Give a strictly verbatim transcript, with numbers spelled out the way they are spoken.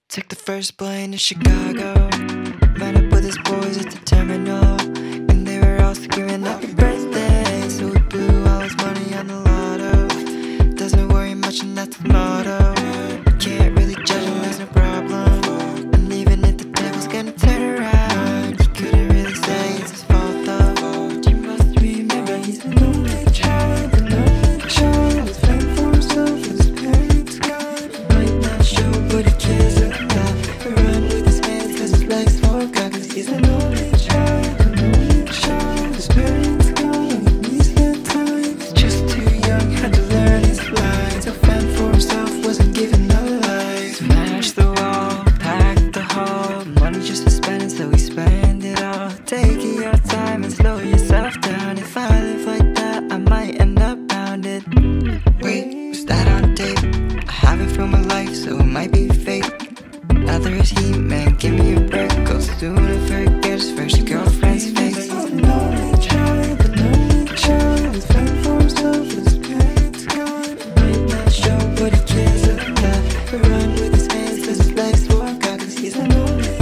Took the first plane to Chicago. Met up with his boys at the terminal, and they were all screaming happy birthday. So we blew all his money on the lotto. Doesn't worry much and that's the motto. Can't really judge him, there's no problem. And even if the devil's gonna turn around, you couldn't really say it's his fault though. But you must remember he's an only child, an only child. He's fending for himself with his parents gone. He might not show but he cares a lot. He run with his hands cause his legs won't go. Cause he's an only child, an only child. His parents gone and he spent time. He's just too young, had to learn his lines. So fend for himself, wasn't given no life. Smash the wall, pack the hall. Money just for spending, so we spend it all. Taking your time and slow yourself down. If I live like that, I might end up bounded. Wait, was that on tape? I haven't filmed my life, so it might be fake. Now there is heat, man, give me a break. Go soon and forget his first girlfriend's face. He's an only child, an only child. He's fending for himself with his parents gone. Might not show, but he cares a lot. He run with his hands cause his legs won't go. Cause he's an only